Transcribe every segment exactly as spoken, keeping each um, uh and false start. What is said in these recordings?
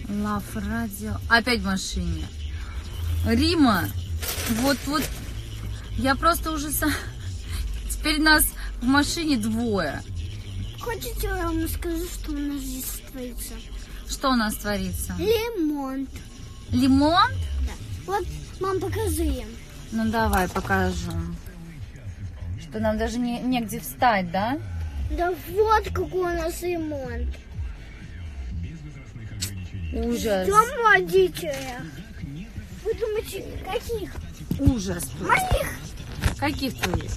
Love Radio. Опять в машине. Рима, вот, вот, я просто уже... Са... Теперь нас в машине двое. Хочете, я вам скажу, что у нас здесь творится? Что у нас творится? Лимон. Лимон? Да. Вот, мам, покажи им. Ну, давай, покажу. Что нам даже не, негде встать, да? Да вот какой у нас ремонт. Ужас. Ждем родителя. Вы думаете, каких? Ужас. Моих. Каких твоих?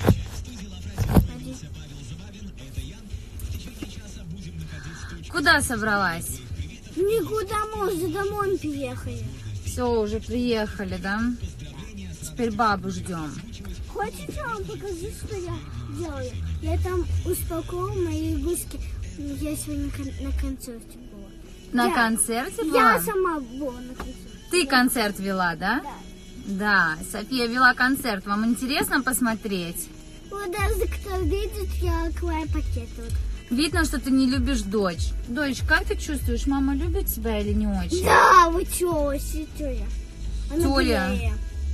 Куда собралась? Никуда, мы уже домой приехали. Все, уже приехали, да? Теперь бабу ждем. Хочешь, я вам покажу, что я делаю? Я там успокоила мои игрушки. Я сегодня на концерте была. На я, концерте была? Я сама была на концерте. Ты концерт вела, да? Да. Да, София вела концерт. Вам интересно посмотреть? Вот даже кто видит, я клаю пакет. Вот. Видно, что ты не любишь дочь. Дочь, как ты чувствуешь, мама любит тебя или не очень? Да, вы чё, Тёля? Тёля.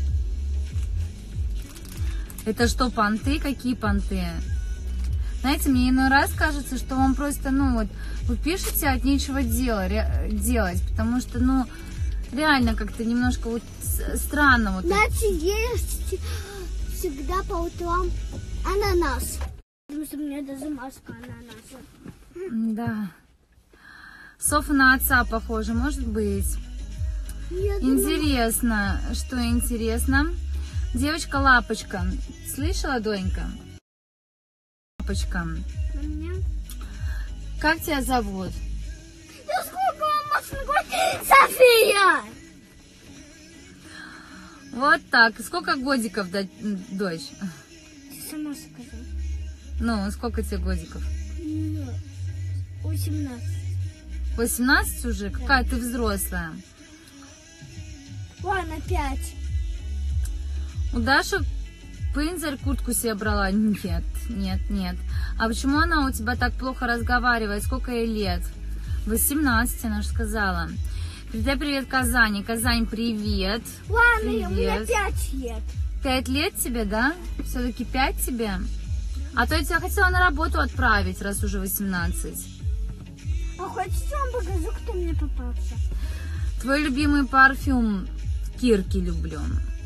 Это что, понты? Какие понты? Знаете, мне иной раз кажется, что вам просто, ну вот, вы пишете от нечего дела, ре, делать, потому что, ну, реально как-то немножко вот странно. Вот. Знаете, ешьте всегда по утрам ананас. Потому что у меня даже маска ананаса. Да. Софа на отца похожа, может быть? Я интересно, думаю... что интересно. Девочка-лапочка. Слышала, Донька? Лапочка. Меня? Как тебя зовут? Да сколько вам можно говорить? София! Вот так. Сколько годиков, дочь? Ты сама скажи. Ну, сколько тебе годиков? восемнадцать. восемнадцать уже? Да. Какая ты взрослая? Ладно, пять. У Даши Пынзарь куртку себе брала? Нет, нет, нет. А почему она у тебя так плохо разговаривает? Сколько ей лет? восемнадцать, она же сказала. Передай привет Казани. Казань, привет. Ладно, привет. у меня пять лет. Пять лет тебе, да? Все-таки пять тебе? А то я тебя хотела на работу отправить, раз уже восемнадцать. А хочешь, я вам покажу, кто мне попался? Твой любимый парфюм Кирки люблю.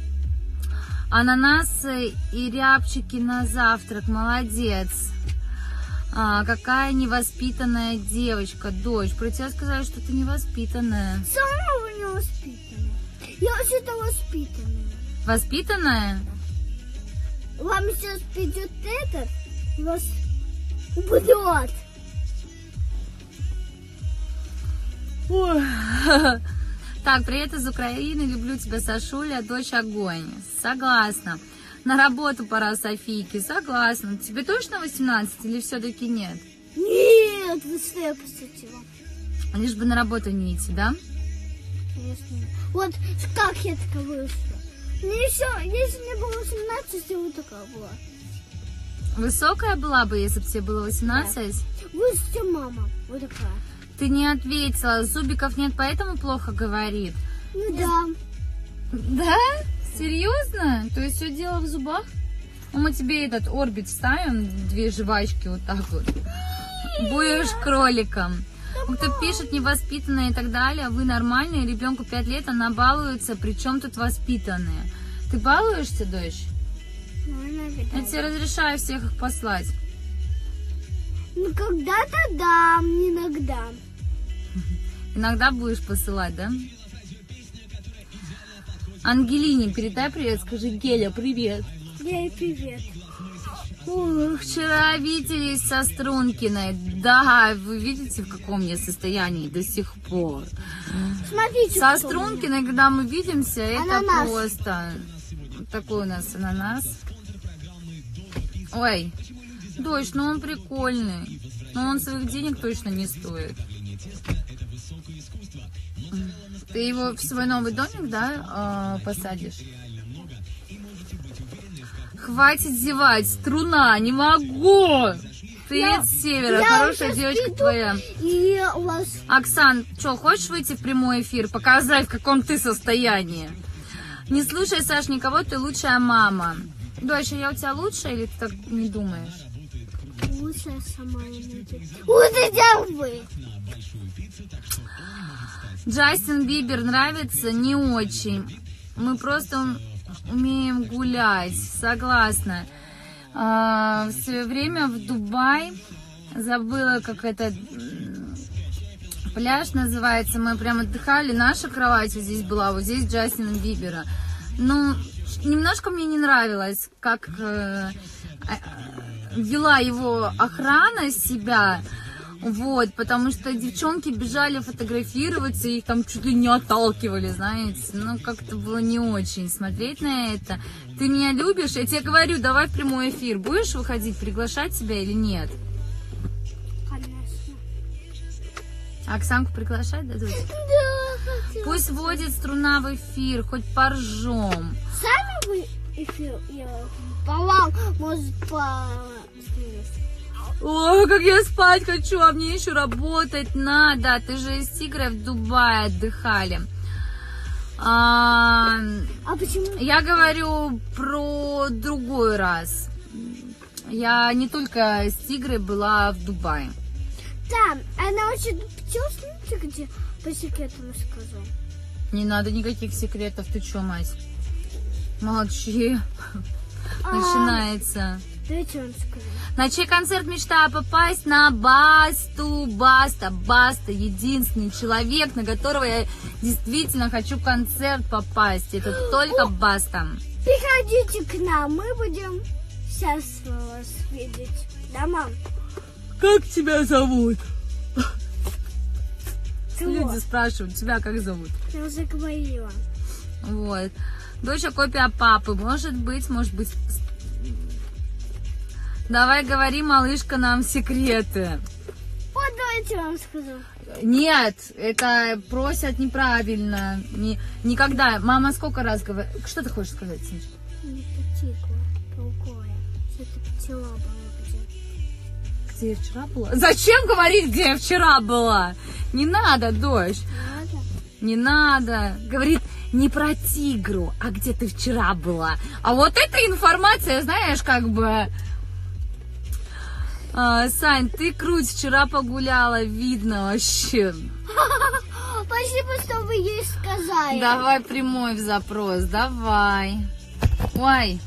Ананасы и рябчики на завтрак. Молодец. А, какая невоспитанная девочка, дочь. Про тебя сказали, что ты невоспитанная. Сама вы невоспитанная. Я вообще-то воспитанная. Воспитанная? Вам сейчас придет этот, вас убьет. Ой. Так, привет из Украины, люблю тебя, Сашуля, дочь огонь. Согласна. На работу пора, Софийке, согласна. Тебе точно восемнадцать или все-таки нет? Нет, вы что, я пошутила. Лишь бы на работу не идти, да? Конечно. Вот как я такая вышла. Мне еще, если мне было восемнадцать, я вот такая была. Высокая была бы, если бы тебе было восемнадцать? Да. Выше, мама, вот такая. Ты не ответила, зубиков нет, поэтому плохо говорит. Ну да. Да? Серьезно? То есть все дело в зубах? Ну, мы тебе этот орбит ставим, две жвачки вот так вот. Будешь кроликом. Кто пишет невоспитанные и так далее, вы нормальные, ребенку пять лет, она балуется, причем тут воспитанные. Ты балуешься, дочь? Я тебе разрешаю всех их послать. Ну, когда-то да, иногда. Иногда будешь посылать, да? Ангелине передай привет, скажи: Геля, привет. Геля, привет. Ух, вчера виделись со Стрункиной. Да, вы видите, в каком я состоянии до сих пор. Смотрите, со Стрункиной, когда мы видимся, это ананас. Просто такой у нас ананас. Ой, дочь, ну он прикольный, но он своих денег точно не стоит. Ты его в свой новый домик, да, посадишь? Хватит зевать, струна, не могу. Привет Я- с севера, я хорошая сейчас девочка приду. твоя. И у вас... Оксан, что, хочешь выйти в прямой эфир, показать, в каком ты состоянии? Не слушай, Саш, никого, ты лучшая мама. Доча, я у тебя лучшая или ты так не думаешь? Лучше сама найти. Вот это вы! Джастин Бибер нравится? Не очень. Мы просто умеем гулять, согласна. А, в свое время в Дубай, забыла, как это пляж называется, мы прям отдыхали, наша кровать вот здесь была, вот здесь Джастина Бибера. Ну, немножко мне не нравилось, как э, вела его охрана себя. Вот, потому что девчонки бежали фотографироваться, их там чуть ли не отталкивали, знаете. Ну, как-то было не очень смотреть на это. Ты меня любишь? Я тебе говорю, давай в прямой эфир. Будешь выходить, приглашать тебя или нет? Конечно. Оксанку приглашать дадут? Да, хотела. Пусть вводит струна в эфир, хоть поржем. Сами вы эфир я по вам, может, по... Ой, как я спать хочу, а мне еще работать надо. Ты же с Тигрой в Дубае отдыхали. А, А почему? я говорю про другой раз. Я не только с Тигрой была в Дубае. Там, она очень вкусная, где по секрету сказал. Не надо никаких секретов. Ты че, мать? Молчи. А, Начинается. Давайте он скажет. На чей концерт мечтаю попасть? На Басту. Баста. Баста. Единственный человек, на которого я действительно хочу концерт попасть. Это только Баста. Приходите к нам, мы будем сейчас вас видеть. Да, мам? Как тебя зовут? Чего? Люди спрашивают, тебя как зовут? Я уже говорила. Вот. Доча копия папы. Может быть, может быть. Давай говори, малышка, нам секреты. Вот давайте вам скажу. Нет, это просят неправильно. Не, никогда. Мама сколько раз говорит. Что ты хочешь сказать, Синч? Не потекло, полкое. Что-то пчела была где. Где я вчера была? Зачем говорить, где я вчера была? Не надо, дочь. Надо? Не надо. Говорит не про тигру, а где ты вчера была. А вот эта информация, знаешь, как бы... А, Сань, ты круть, вчера погуляла, видно вообще. Спасибо, что вы ей сказали. Давай прямой в запрос, давай. Ой.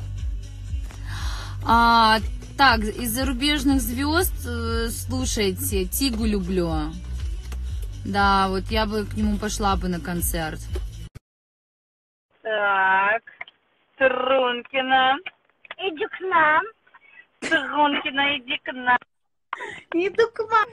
А, так, из зарубежных звезд, э, слушайте, Тигу люблю. Да, вот я бы к нему пошла бы на концерт. Так, Трункина. Иди к нам. Трункина, иди к нам. Иду к вам.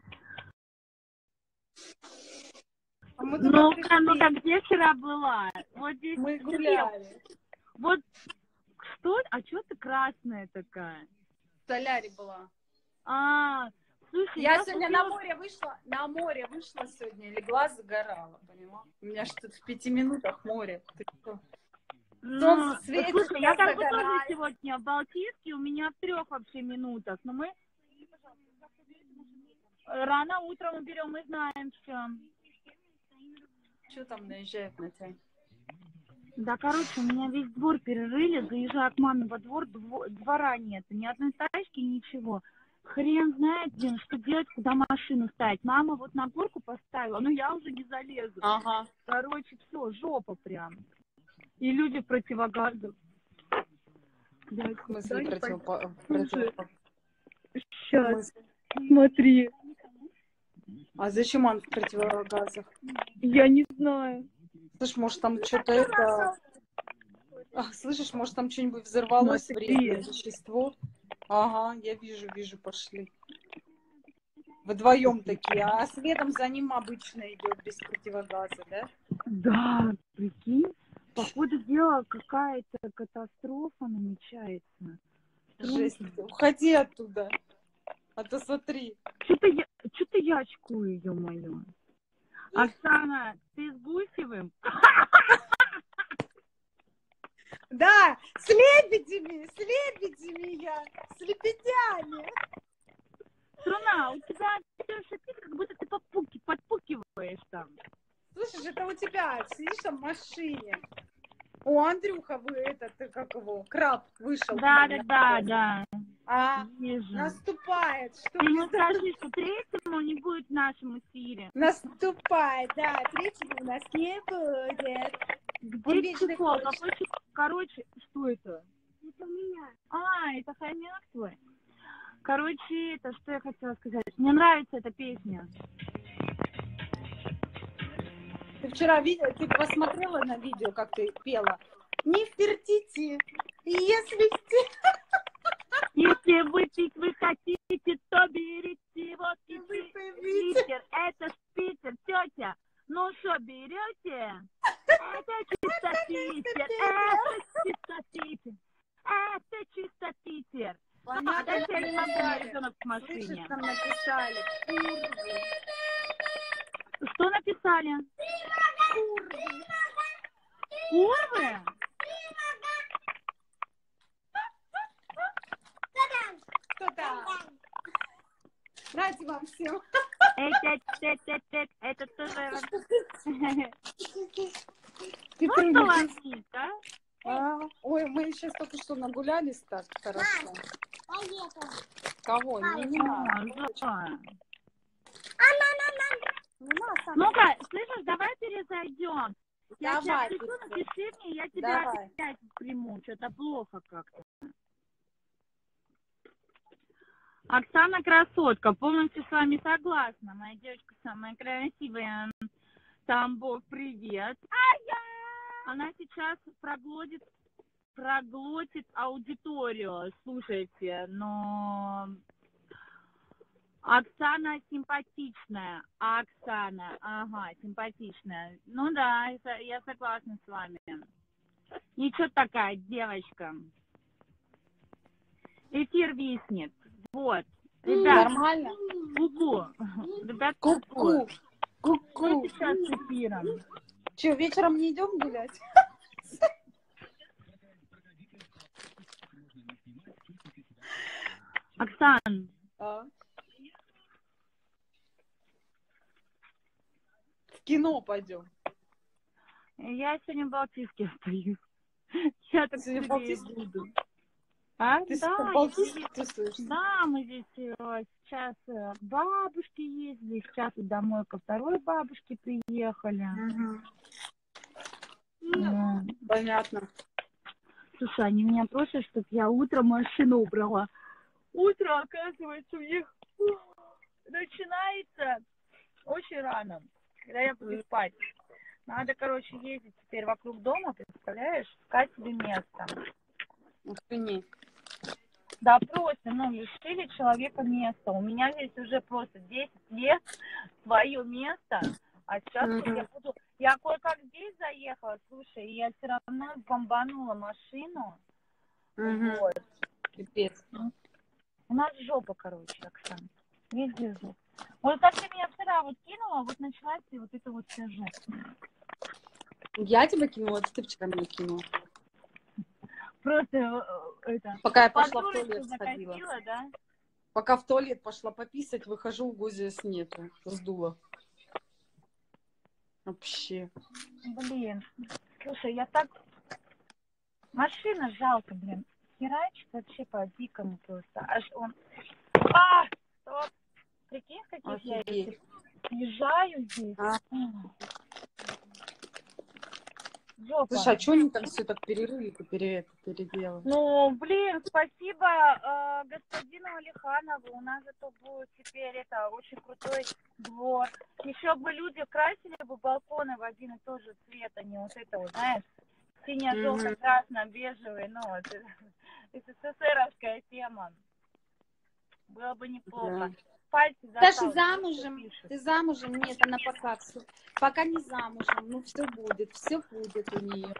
А мы туда Ну-ка, пришли. ну-ка, где вчера была? Вот здесь. Мы гуляли. Вот что? А что ты красная такая? В солярий была. А, слушай, Я я сегодня купила- на море вышла, на море вышла сегодня, легла, загорала, поняла? У меня же тут в пяти минутах море. Ты что? Ну, солнце светит, слушай, я я как бы тоже загораю. сегодня в Балтийске, у меня в трех вообще минутах, но мы рано утром мы берем, мы знаем все. Что там наезжает на тебя? Да, короче, у меня весь двор перерыли, заезжаю к маме во двор, дво- двора нет, ни одной тачки, ничего. Хрен знает, блин, что делать, куда машину ставить. Мама вот на горку поставила, но я уже не залезу. Ага. Короче, все, жопа прям. И люди в противогазах. Дай, В смысле дай противопо- Слушай. противопо- Сейчас, смотри, А зачем он в противогазах? я не знаю. Слышь, может там что-то это... А, слышишь, может там что-нибудь взорвалось, Смотри. вредное вещество? Ага, я вижу, вижу, пошли. Вдвоем такие, а следом за ним обычно идет без противогаза, да? Да, прикинь, по ходу дела какая-то катастрофа намечается. Жесть. Уходи оттуда. А то смотри. Что-то я, что-то я очкую, ё-моё. Оксана, ты с Гусевым? Да, с лебедями, с лебедями я, с лебедями. Струна, у тебя все шипит, как будто ты попуки, подпукиваешь там. Слушай, это у тебя, сидишь там в машине. О, Андрюха, вы этот, ты как его, краб вышел. Да, да, да, да. А, Вижу. наступает. Что Ты ему пизда- скажи, что третьему не будет в нашем эфире. Наступает, да, третьего у нас не будет. Он Где вечно чехол? хочет. Какой чехол? Короче, что это? Это у меня. А, это хомяк твой. Короче, это что я хотела сказать. Мне нравится эта песня. Ты вчера видела, ты посмотрела на видео, как ты пела? Не вертите, если вте- Если выпить вы хотите, то берите водки. выпивите. Питер, это ж Питер, тетя. Ну что, берете? Это чисто Питер, это чисто Питер. Это чисто Питер. А Понятно, дальше я не могу, у меня написали. ребенок в машине. Слышишь, там написали. Курвы. Что написали? Курвы. Курвы? Кто там? Нате вам всем. Это, это, это, это тоже... Ты Ну, прыгай. что ловить, а? А, ой, мы сейчас только что нагулялись так хорошо. Поехали. Кого? Не, не надо. А, да. Не надо, сам. Ну-ка, слышишь, давай перезайдем. Я Давай, тебя приду, Петя. напиши мне, я тебя Давай. опять приму. Что-то плохо как-то. Оксана красотка, полностью с вами согласна. Моя девочка самая красивая. Тамбов, привет. Она сейчас проглотит, проглотит аудиторию. Слушайте, но Оксана симпатичная. Оксана, ага, симпатичная. Ну да, это- я согласна с вами. Ничего такая девочка. Эфир виснет. Вот. Ребят, Нормально? ку-ку. Ребят, ку-ку. Ку-ку. Что Ку-ку. сейчас с эфиром? Че, вечером не идем гулять? Оксан, А? В кино пойдем. я сегодня в Балтийске остаюсь. Я так Сегодня в себе Балтийске? буду. А? Ты Да, в Балтийске я- тусуешь? да, мы здесь э, сейчас э, к бабушке ездили, сейчас вот домой ко второй бабушке приехали. Мгм. М. Понятно. Слушай, они меня просят, чтобы я утром машину убрала. Утро, оказывается, у них начинается очень рано, когда я буду спать. Надо, короче, ездить теперь вокруг дома, представляешь, искать себе место. Охренеть. Да, просто, ну, лишили человека места. У меня здесь уже просто десять лет свое место, а сейчас вот Мгм. я буду... Я кое-как здесь заехала, слушай, и я все равно бомбанула машину. Мгм. Вот. Пипец. У нас жопа, короче, Оксана. Везде жопа. Вот как ты меня вчера вот кинула, вот началась и вот это вот вся жопа. Я тебя кинула, это ты вчера меня кинула. Просто э, это... Пока я пошла в Подурочку туалет сходила. закатила, да? Пока в туалет пошла пописать, выхожу, у Гузис нету. Сдула. Вообще. Блин. Слушай, я так... Машина жалко, блин. Херачит вообще по-дикому просто. Аж он... А! Стоп! Прикинь, в каких я Офигеть. этих езжаю здесь. А. М. Жопа. Слушай, а что они там все так перерыли-то, пере, это, переделали? Ну, блин, спасибо э, господину Алиханову. У нас зато будет теперь это очень крутой двор. Еще бы люди красили бы балконы в один и тот же цвет, а не вот это вот, знаешь, сине-желто-красно-бежевый, ну, вот, СССРовская тема. Было бы неплохо. Да. Пальцы Даже закалывают, замужем? что пишут. Ты замужем? Нет, она пока всё- пока не замужем. Ну, все будет, все будет у нее.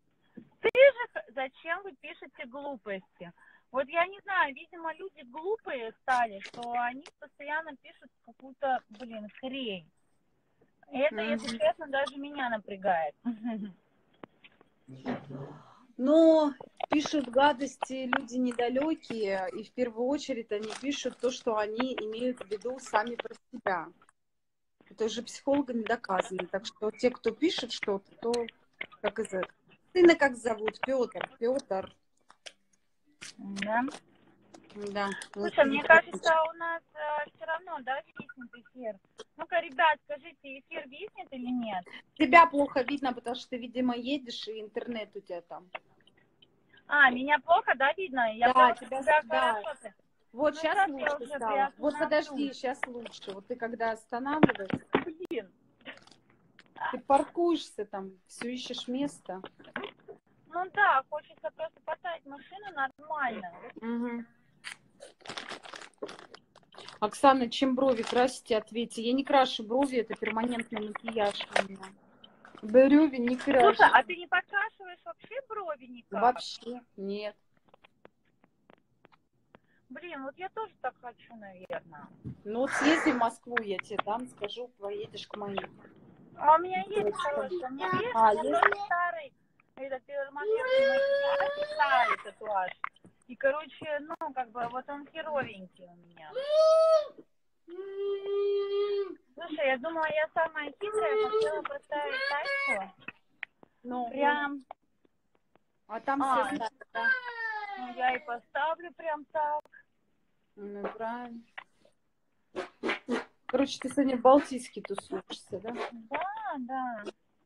Зачем вы пишете глупости? Вот я не знаю, видимо, люди глупые стали, что они постоянно пишут какую-то, блин, хрень. Это, если Мгм. честно, даже меня напрягает. Но пишут гадости люди недалекие, и в первую очередь они пишут то, что они имеют в виду сами про себя. Это уже психологами доказано. Так что те, кто пишет что-то, то как из этого. Сына как зовут? Петр. Петр. Да. Да. Слушай, мне кажется, у нас э, все равно, да, виснет эфир. Ну-ка, ребят, скажите, эфир виснет или нет? Тебя плохо видно, потому что ты, видимо, едешь, и интернет у тебя там. А, меня плохо, да, видно? Я Да, просто тебя, тебя да. хорошо. ты- Вот Ну, сейчас сейчас я лучше уже стало. приостановлю. Вот подожди, сейчас лучше. Вот ты когда останавливаешься, Блин. ты паркуешься там, все ищешь место. Ну да, хочется просто поставить машину нормально. Угу. Оксана, чем брови красите, ответьте. Я не крашу брови, это перманентный макияж у меня. Брови не крашу. Слушай, а ты не подкрашиваешь вообще брови никак? Вообще нет. Блин, вот я тоже так хочу, наверное. Ну вот съезди в Москву, я тебе там скажу, поедешь к моим. А у меня есть хороший, у меня есть, А, у меня есть? тоже старый, этот перманентный макияж, старый татуаж. И, короче, ну, как бы, вот он херовенький у меня. Слушай, я думала, я самая хитрая, хотела поставить тачку. Ну, Прям, а там А. все знают, да? ну, я и поставлю прям так. Ну, правильно. Короче, ты сегодня в Балтийске тусуешься, да? Да, да.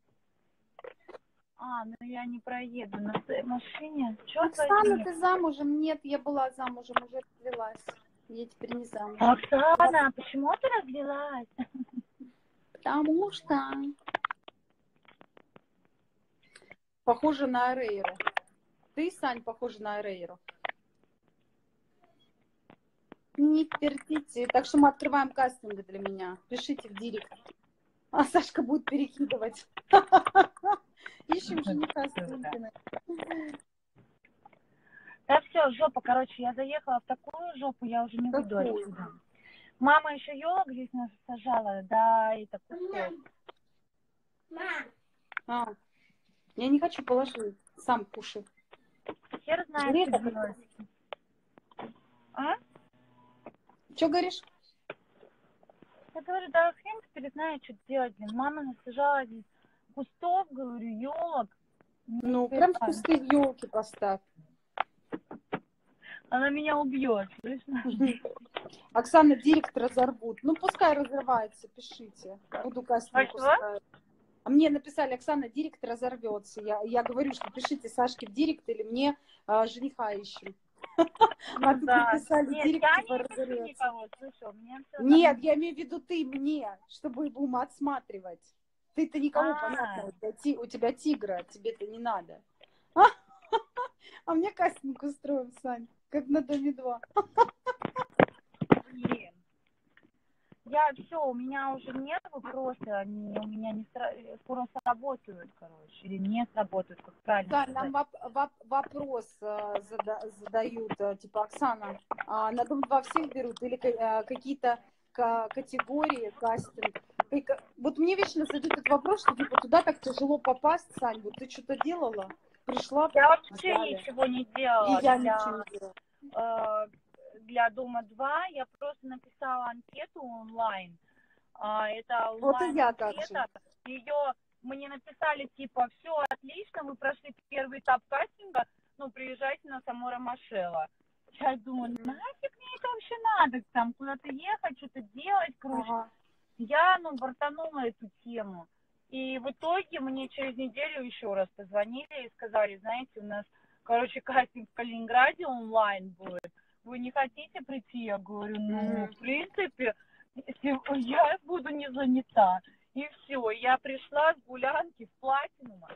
А, ну я не проеду на своей машине. Чёрт Оксана, возьми. ты замужем? Нет, я была замужем, уже развелась. Я теперь не замужем. Оксана, почему ты развелась? Потому что... Похоже на Арейру. Ты, Сань, похожа на Арейру. Не пердите. Так что мы открываем кастинг для меня. Пишите в директ. А Сашка будет перекидывать. Ищем жениха Сункина. Да все, жопа, короче, я заехала в такую жопу, я уже не выйду Какую? отсюда. Мама еще елок здесь нас сажала, да, и так кустов. А, я не хочу положить. Сам кушай. Хер знает, Грех что это. делать. А? Что говоришь? Я говорю, да хрен теперь знает, что делать, блин. Мама насажала здесь кустов, говорю, елок. Ну, прям в кусты елки поставь. Она меня убьет, слышно? Оксана, директ разорвут. Ну, пускай разрывается, пишите. Буду кастинг А устраивать. А мне написали, Оксана, директ разорвется. Я, я говорю, что пишите Сашке в директ или мне а, жениха ищем. А тут Да. написали, Нет, директ я типа не ищу разорвется. никого, слышал, мне всё Нет, я имею в виду ты мне, чтобы будем отсматривать. Ты-то никого, А. понятно, у тебя, ти- у тебя тигра, тебе-то не надо. А мне кастинг устроим, Сань, как на Доме два. Блин. Я все, у меня уже нервы просто, они у меня не сра- скоро сработают, короче, или не сработают, как правильно Да, сказать. нам воп- воп- вопрос э, зада- задают, э, типа, Оксана, а на Дом два всех берут или ка- э, какие-то ка- категории, кастинг? И ка- Вот мне вечно задают этот вопрос, что типа туда так тяжело попасть, Сань, вот ты что-то делала? Пришла? Я вообще взяли. ничего не И делала я для, ничего не делала. э, для Дома два, я просто написала анкету онлайн. А, это Вот и я так онлайн-анкета, ее мне написали, типа, все отлично, вы прошли первый этап кастинга, ну, приезжайте на само Ромашево. Я думаю, нафиг мне это вообще надо, там, куда-то ехать, что-то делать, короче. Ага. Я, ну, бортанула эту тему. И в итоге мне через неделю еще раз позвонили и сказали, знаете, у нас, короче, кастинг в Калининграде онлайн будет. Вы не хотите прийти? Я говорю, ну, Мгм. в принципе, если я буду не занята. И все, я пришла с гулянки в Платинума.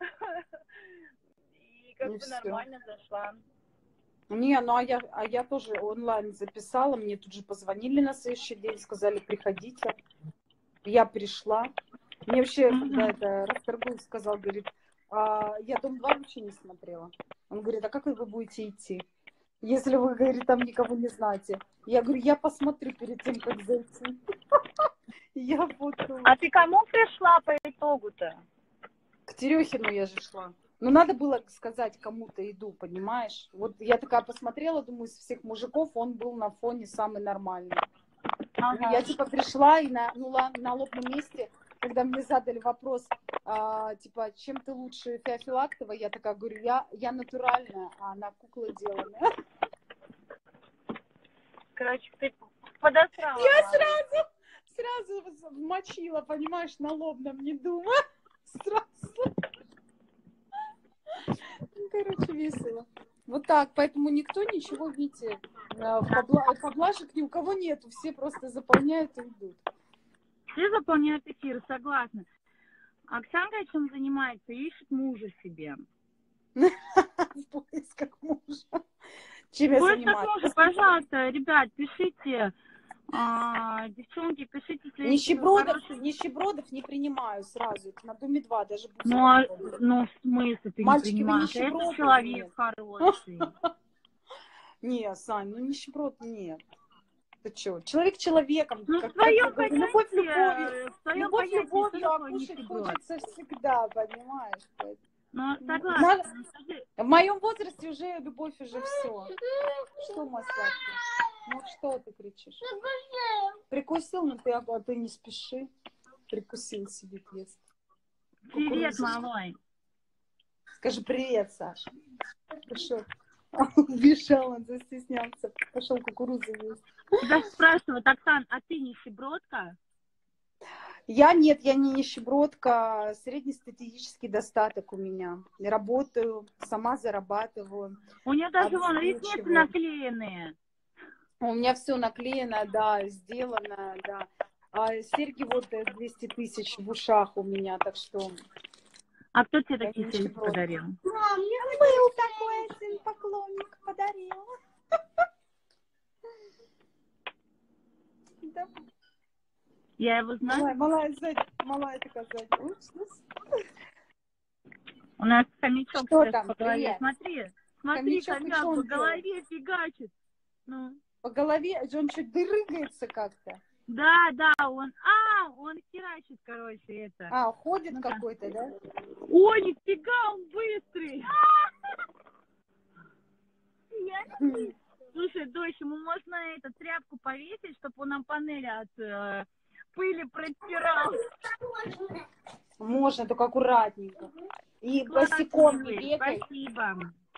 И как И бы всё. нормально зашла. Не, ну а я, а я тоже онлайн записала, мне тут же позвонили на следующий день, сказали, приходите. Я пришла. Мне вообще, Мгм. когда это Расторгуев сказал, говорит, а, я Дом два вообще не смотрела. Он говорит, а как вы будете идти, если вы, говорит, там никого не знаете? Я говорю, я посмотрю перед тем, как зайти. Я вот А ты кому пришла по итогу-то? к Терехину я же шла. Ну, надо было сказать кому-то иду, понимаешь? Вот я такая посмотрела, думаю, из всех мужиков он был на фоне самый нормальный. Ага. Я типа пришла и на, ну, ла- на лобном месте, когда мне задали вопрос, а, типа, чем ты лучше Феофилактова, я такая говорю, я, я натуральная, а она кукла деланная. Короче, ты подосрала. Я сразу, сразу вмочила, понимаешь, на лобном, не думая. Сразу. Ну, короче, весело. Вот так, поэтому никто ничего, видите, побла- поблажек ни у кого нету, все просто заполняют и идут. Все заполняют эфир, согласна. Оксанка чем занимается? Ищет мужа себе. В поисках мужа. Чем я Поиск занимаюсь? мужа, пожалуйста, ребят, пишите. А, девчонки, пишите, если есть Нищебродов, хороший- нищебродов не принимаю сразу. На Думе два даже буду. Ну, а- ну, в смысле ты Мальчики, не вы принимаешь? Это нищеброды? человек Нет. хороший. Не, Сань, ну нищеброд нет. Ты что? Человек человеком. Ну, как- в своем как я говорю, любовь понятии, любовью. в своем Любовь понятии, любовью, что а такое кушать нищеброд? хочется всегда, понимаешь? Ну, Ну, согласна. надо- Ну, скажи, В моем возрасте уже любовь уже все. Что, мой сладкий? Ну что ты кричишь? Прикусил, но ты, а ты не спеши. Прикусил себе ест. Привет, Кукурузу. малой. Скажи привет, Саша. Пошел. Убежал, он застеснялся. Пошел кукурузу есть. Тебя спрашивают, Оксан, а ты нищебродка? Я нет, я не нищебродка. Среднестатистический достаток у меня. Я работаю, сама зарабатываю. У нее даже вон Обеспечиваю. ресницы наклеенные. У меня все наклеено, да, сделано, да. А серьги вот э, двести тысяч в ушах у меня, так что... А кто тебе Я такие не серьги нищебродка. подарил? Мам, мне был такой сын поклонник, подарил. Да. Я его знаю. Малая, малая сзади, малая такая сзади. Упс, упс. У нас хомячок Что сейчас там? по голове. Привет. Смотри, смотри, Хомячок, и хомяк что он по голове фигачит. Ну, По голове, он чуть дырыгается как-то. да, да, он, а, он херачит, короче, это. А, ходит Ну да. какой-то, да? Ой, нифига, он быстрый. Слушай, дочь, ему можно эту тряпку повесить, чтобы он нам панели от э, пыли протирал. Можно, только аккуратненько. И Классно, босиком не Игорь, бегай. Спасибо.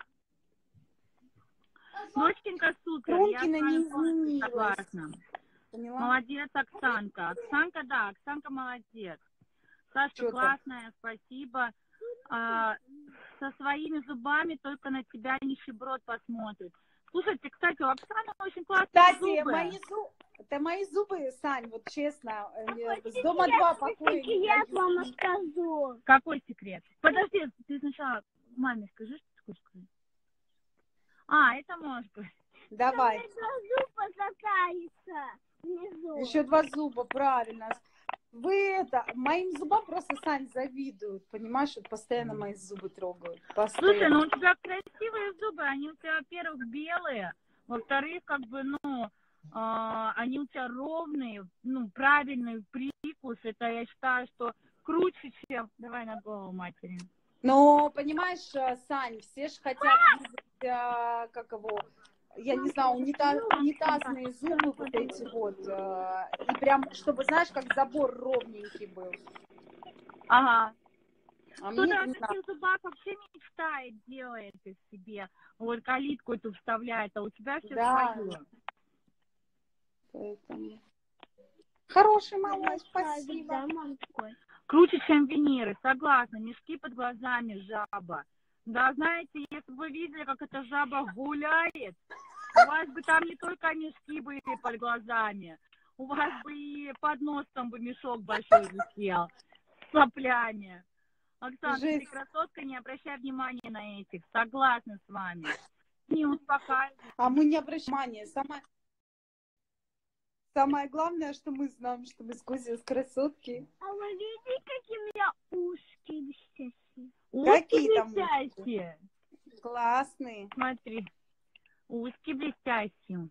Дочкинка супер, Крункина я с вами не полностью изменилась. согласна. Поняла? Молодец, Оксанка. Оксанка, да, Оксанка молодец. Сашка Чё там? классная, спасибо. А, со своими зубами только на тебя нищеброд посмотрит. Слушайте, кстати, у Оксаны очень классные Кстати, зубы. мои зубы, это мои зубы, Сань, вот честно, э, с дома два покоя не Я дают. мама скажу. Какой секрет? Подожди, ты сначала маме скажи, что ты хочешь сказать. А, это может быть. Давай. Зуб затается внизу. Еще два зуба, правильно. Вы это, моим зубам просто, Сань, завидуют, понимаешь, вот постоянно мои зубы трогают. Постоянно. Слушай, ну у тебя красивые зубы, они у тебя, во-первых, белые, во-вторых, как бы, ну, а, они у тебя ровные, ну, правильный прикус, это я считаю, что круче, чем... Давай на голову матери. Но, понимаешь, Сань, все же хотят видеть, а, как его, я не знаю, унита- унитазные зубы вот эти вот, а, и прям, чтобы, знаешь, как забор ровненький был. Ага. А Кто-то мне о не надо. таких зубах вообще мечтает, делает из себе, вот калитку эту вставляет, а у тебя все Да. свое. Поэтому... Хороший малыш, спасибо. Да, мам, такой. Круче, чем виниры, согласна. Мешки под глазами, жаба. Да, знаете, если бы вы видели, как эта жаба гуляет, у вас бы там не только мешки были под глазами, у вас бы и под носом бы мешок большой висел с соплями. Оксана, ты Жесть. красотка, не обращай внимания на этих. Согласна с вами. Не успокаивай. А мы не обращаем внимания. Самое... Самое главное, что мы знаем, что мы с Кузей с красотки. А вы видите, какие у меня ушки блестящие? Какие там блестящие. Классные. Смотри, узкие блестящие.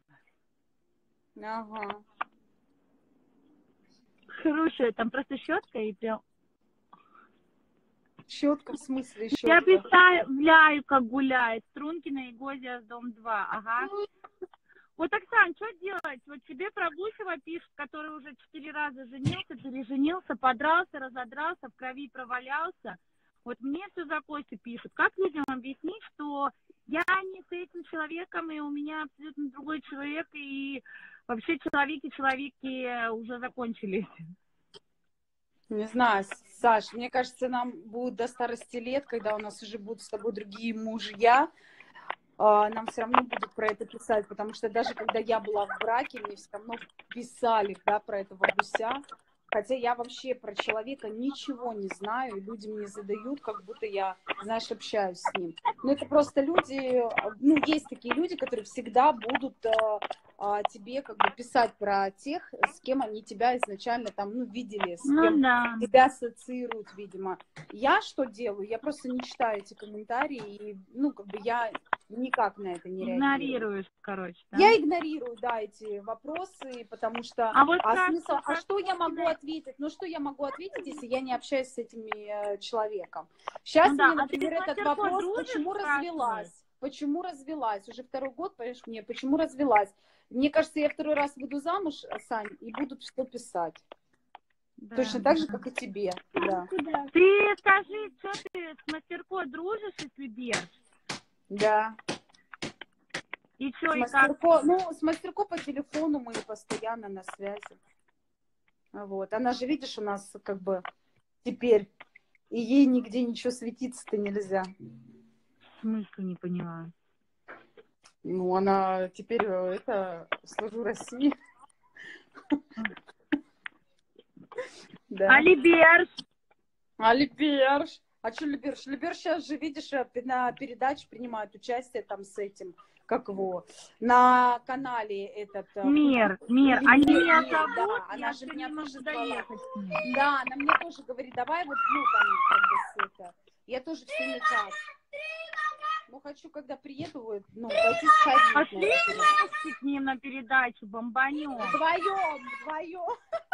Ага. Хорошая, там просто щетка и прям... Щетка в смысле Я щетка? представляю, как гуляет Стрункина и Гозия с дом два. Ага. Вот, Оксан, что делать? Вот тебе про Гусева пишут, который уже четыре раза женился, переженился, подрался, разодрался, в крови провалялся. Вот мне все за Костю пишут. Как людям объяснить, что я не с этим человеком, и у меня абсолютно другой человек, и вообще человеки-человеки уже закончились? Не знаю, Саш, мне кажется, нам будет до старости лет, когда у нас уже будут с тобой другие мужья, а, нам все равно будут про это писать, потому что даже когда я была в браке, мне все равно писали, да, про этого гуся, хотя я вообще про человека ничего не знаю, и люди мне задают, как будто я, знаешь, общаюсь с ним. Но это просто люди, ну, есть такие люди, которые всегда будут а, а, тебе как бы писать про тех, с кем они тебя изначально там, ну, видели, с Ну кем да. тебя ассоциируют, видимо. Я что делаю? Я просто не читаю эти комментарии, и, ну, как бы я никак на это не реагирую. Игнорируешь, короче, да? Я игнорирую, да, эти вопросы, потому что... А вот а как- смысл, а как что я могу ответить? Ну, что я могу ответить, если я не общаюсь с этим э, человеком? Сейчас Ну да, мне, а ты например, с этот мастеркой вопрос, дружишь, почему спрашиваешь? развелась? Почему развелась? Уже второй год, понимаешь, мне, почему развелась? Мне кажется, я второй раз выйду замуж, Сань, и будут что писать. Да. Точно так же, как и тебе, да. Ты скажи, что ты с мастеркой дружишь, если бьешь? Да. И что, С и как? мастерко, ну, с мастерко по телефону мы постоянно на связи. Вот. Она же, видишь, у нас как бы теперь, и ей нигде ничего светиться-то нельзя. В смысле, не понимаю. Ну, она теперь, э, это, служу России. Да. А Либерж? А Либерж? А что Либерж? Либерж сейчас же, видишь, на передаче принимает участие там с этим, как его, на канале этот... э, Мир, Или мир. Они Мир, меня Мир, зовут, да, я она же всё меня не могу тоже звала. доехать с ней. Да, она мне тоже говорит, давай вот, ну, там, как бы, с это. Я тоже все никак. Ну, хочу, когда приеду, вот, ну, пойти сходить. Пошли наверное. вместе к ним на передачу, бомбанем. Вдвоем, вдвоем.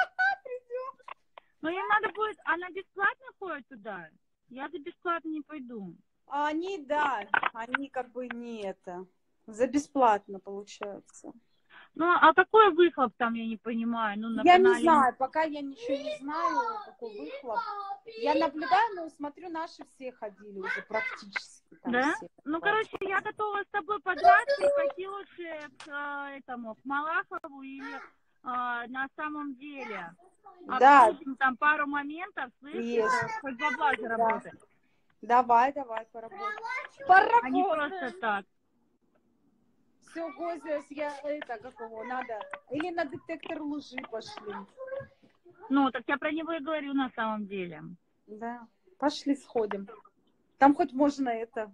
Но им надо будет... Она бесплатно ходит туда? Я за бесплатно не пойду. А они, да, они как бы не это, за бесплатно получается. Ну, а какой выхлоп там, я не понимаю? Ну, на Я канале... не знаю, пока я ничего не знаю, какой выхлоп. Я наблюдаю, но смотрю, наши все ходили уже практически. Там Да? все. Ну, короче, я готова с тобой подраться и пойти лучше к э, этому, к Малахову или э, на самом деле. Да. Обсудим там пару моментов, слышишь, Есть. хоть бабла заработать. Давай, давай, поработаем. А не просто Поработаем. так. Все, Гозиас, я это, как его, надо. Или на детектор лжи пошли. Ну, так я про него и говорю на самом деле. Да, пошли сходим. Там хоть можно это.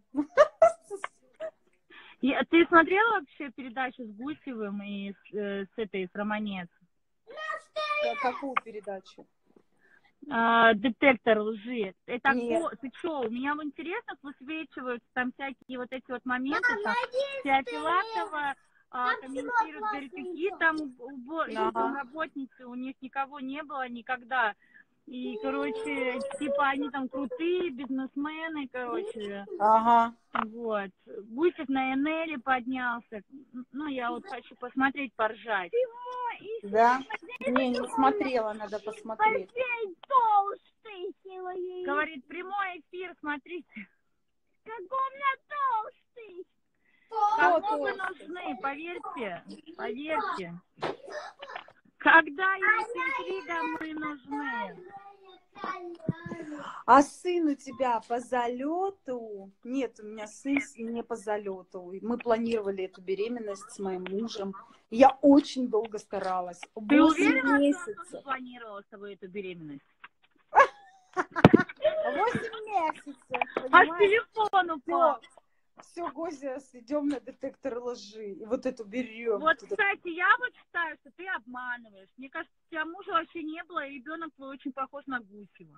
Я- ты смотрела вообще передачу с Гусевым и с, э, с этой, с Романец? Какую передачу? А, детектор лжи. Это Нет. ко- ты что, у меня в интересах высвечиваются там всякие вот эти вот моменты, там вся Филатова а, комментирует, говорит, какие там уборщицы, Ага. работницы, у них никого не было никогда. И, короче, типа они там крутые бизнесмены, короче, Ага. вот. Гусев на Энеле поднялся. Ну, я вот хочу посмотреть, поржать. Да? Не, не смотрела, надо посмотреть. толстый. Говорит, прямой эфир, смотрите. Какой у меня толстый. Кому вы толстый? нужны, поверьте, поверьте. Когда есть интрига, мы нужны. А сын у тебя по залету? Нет, у меня сын не по залету. Мы планировали эту беременность с моим мужем. Я очень долго старалась. Ты восемь уверена, что он месяцев. планировал с тобой эту беременность? восемь месяцев. А с Понимаешь? телефон упал. Все, Гозя, идем на детектор лжи. И вот эту берем. Вот, Вот эту. кстати, я вот считаю, что ты обманываешь. Мне кажется, у тебя мужа вообще не было, и ребенок твой очень похож на Гусева.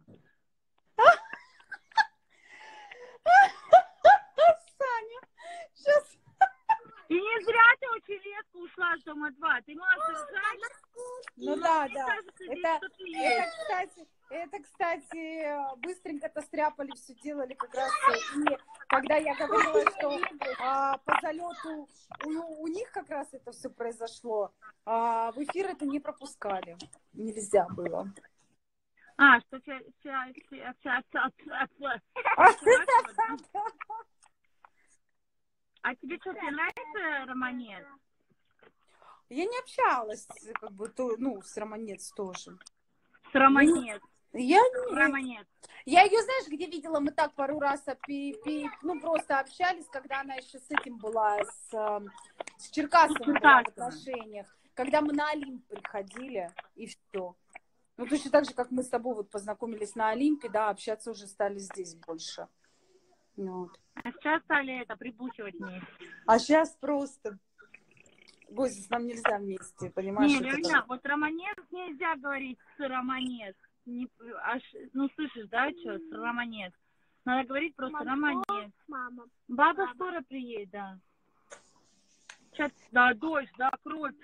Саня, сейчас. И не зря ты очень редко ушла с дома два. Ты можешь держать. Ну да, мне да. кажется, здесь Это, что-то это, есть. кстати, Это, кстати, быстренько-то стряпали, все делали как раз. И когда я говорила, что а, по залету у, у них как раз это все произошло, а в эфир это не пропускали. Нельзя было. А, что вчера... вчера- вчера- вчера- вчера- вчера- А тебе что, тебе нравится романец? Я не общалась, как бы, то, ну, с Романец тоже. С романец. Я, не- Романец. я ее, знаешь, где видела, мы так пару раз, пи- пи- ну, просто общались, когда она еще с этим была, с, эм, с Черкасовым была в отношениях, когда мы на Олимп приходили, и все. Ну, точно так же, как мы с тобой вот познакомились на Олимпе, да, общаться уже стали здесь больше. Вот. А сейчас стали это прибухивать вместе. А сейчас просто... Гостя, нам нельзя вместе, понимаешь? Не, это реально, как- вот романец нельзя говорить с романец. Не, аж, ну, слышишь, да, что, с романец. Надо говорить просто романец. Мама. Баба скоро приедет, да. Сейчас, да, дождь, да, кровь.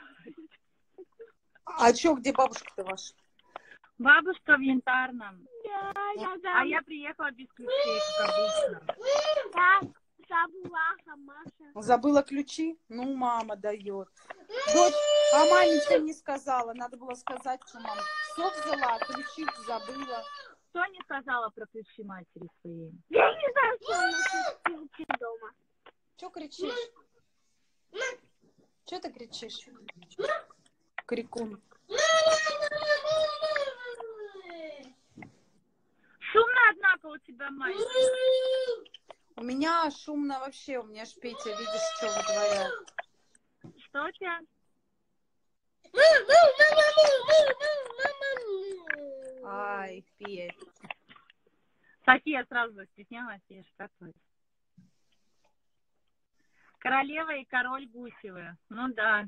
А чё, где бабушка-то ваша? Бабушка в Янтарном. Да, я А я приехала без ключей, как обычно. забыла, Маша. Забыла ключи? Ну, мама дает. Дочь, а маме ничего не сказала. Надо было сказать, что мама все взяла, а ключи забыла. Что не сказала про ключи матери своей? Я не знаю, что у нас есть ключи дома. Че кричишь? Че ты кричишь? Крикун. Шумно, однако, у тебя мать. У меня шумно вообще, у меня ж Петя, видишь, что вытворяет. Что у тебя? Ай, Петь. София сразу застеснялась, я же такой. Королева и король Гусевы. Ну да.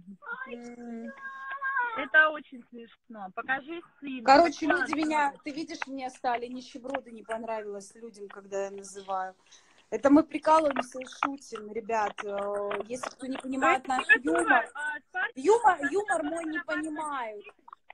Это очень смешно. Покажи сына. Короче, Какой люди он меня, делает? ты видишь, мне стали нищеброды, не понравилось людям, когда я называю. Это мы прикалываемся и шутим, ребят. Э, Если кто не понимает наш Ты готова, юмор, а, спать? юмор, юмор мой не понимают.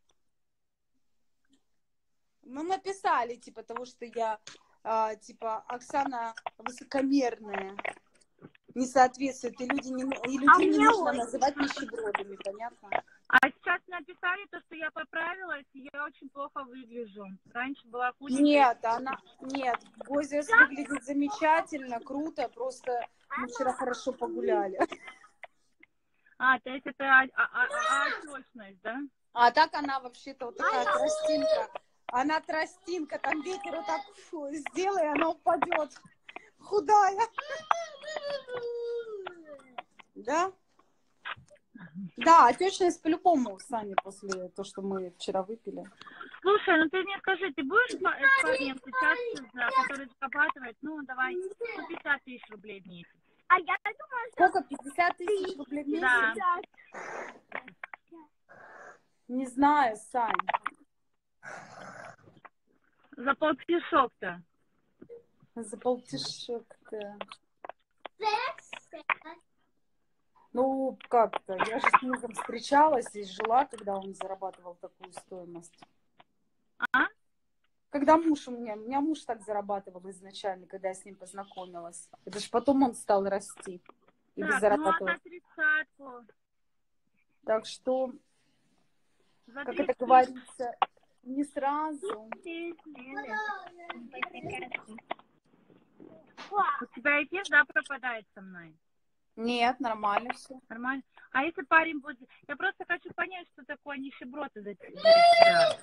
Мы написали, типа, того, что я, а, типа, Оксана высокомерная. Не соответствует. И, люди не, и людей не нужно называть нищебродами, понятно? А сейчас написали то, что я поправилась, и я очень плохо выгляжу. Раньше была худенькая. Нет, она, нет, Гозиас выглядит замечательно, круто, просто мы вчера хорошо погуляли. А, то есть это а, а, а, а, отечность, да? А так она вообще-то вот такая тростинка. Она тростинка, там ветер вот так фу, сделай, она упадет. Худая. Да? Да, отечность по-любому, Саня, после того, что мы вчера выпили. Слушай, ну ты мне скажи, ты будешь с па- с парнем сейчас, да, который зарабатывает, ну, давай, ну, пятьдесят тысяч рублей в месяц? А я думаю, Сколько? пятьдесят тысяч рублей в месяц? Да. Не знаю, Сань. За полтишок-то. За полтишок-то. Ну, как-то. Я же с мужем встречалась и жила, когда он зарабатывал такую стоимость. А? Когда муж у меня, у меня муж так зарабатывал изначально, когда я с ним познакомилась. Это же потом он стал расти. И Так, ну, а зарабатывать. за тридцатку? Так что, За как это тридцать говорится, не сразу. У тебя эфир, да, пропадает со мной? Нет, нормально все. Нормально? А если парень будет... Я просто хочу понять, что такое нищеброд из-за тебя.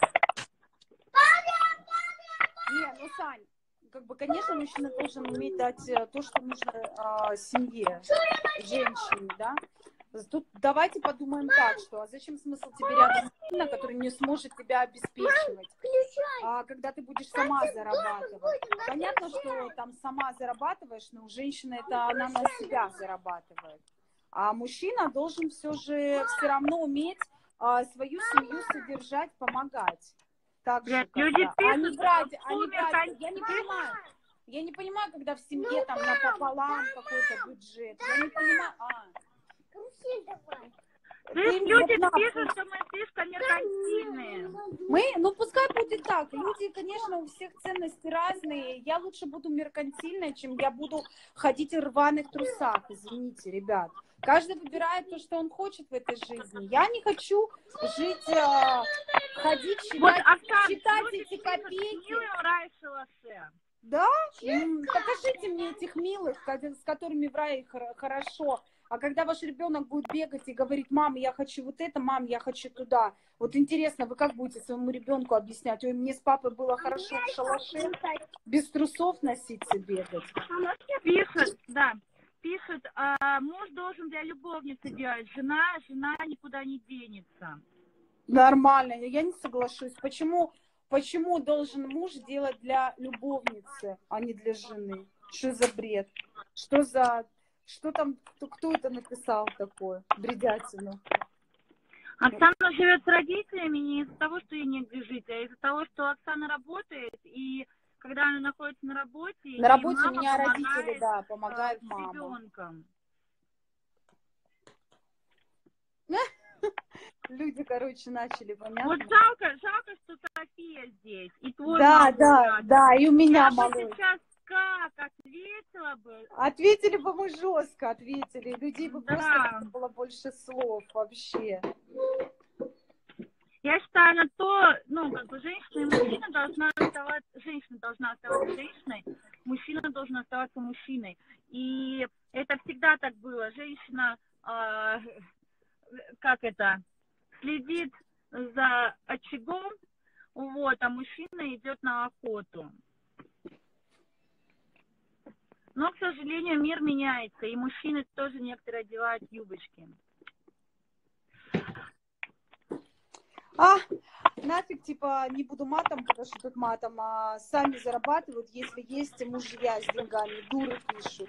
Не, ну, Сань, как бы, конечно, мужчина должен уметь дать э, то, что нужно э, семье, женщине, да. Тут давайте подумаем так, что, а зачем смысл тебе рядом мужчина, который не сможет тебя обеспечивать, а когда ты будешь сама зарабатывать. Понятно, что там сама зарабатываешь, но у женщины это она на себя зарабатывает. А мужчина должен все же все равно уметь а, свою семью содержать, помогать. Так же, Люди когда. А не пишут, брать, что а не умер брать. Я не понимаю. Я не понимаю, когда в семье там напополам какой-то бюджет. Я не понимаю. А. Слышь, Ты люди вот на- пишут, что мы слишком меркантильные. Мы, ну пускай будет так. Люди, конечно, у всех ценности разные. Я лучше буду меркантильной, чем я буду ходить в рваных трусах. Извините, ребят. Каждый выбирает то, что он хочет в этой жизни. Я не хочу жить, э, ходить, Вот, считать, Оксана, считать люди эти пишут, копейки. «Милый рай в шалаше». Да? М, Покажите мне этих милых, ко- с которыми в рае хор- хорошо. А когда ваш ребенок будет бегать и говорить: мам, я хочу вот это, мам, я хочу туда. Вот интересно, вы как будете своему ребенку объяснять? Ой, мне с папой было хорошо в шалаше, без трусов носиться бегать. Пишет, да, пишет, а, муж должен для любовницы делать, жена, жена никуда не денется. Нормально, я не соглашусь. Почему, почему должен муж делать для любовницы, а не для жены? Что за бред? Что за... Что там, кто, кто это написал такое? Бредятину. Оксана живет с родителями не из-за того, что ей негде жить, а из-за того, что Оксана работает, и когда она находится на работе, На ей работе у мама меня помогает, родители, да, э, помогают с мама. ребенком. Люди, короче, начали, Вот понятно? жалко, жалко, что София здесь, и твой Да, малой да, рядом. да, и у меня Я бы малой. сейчас как ответила бы. Ответили бы мы жестко, ответили. Людей бы Да. просто не было больше слов вообще. Я считаю, на то, ну, как бы женщина и мужчина должна оставаться, женщина должна оставаться женщиной, мужчина должен оставаться мужчиной. И это всегда так было. Женщина, э, как это, следит за очагом, вот, а мужчина идет на охоту. Но, к сожалению, мир меняется, и мужчины тоже некоторые одевают юбочки. А, нафиг, типа, не буду матом, потому что тут матом, а сами зарабатывают, если есть мужья с деньгами, дуры пишут.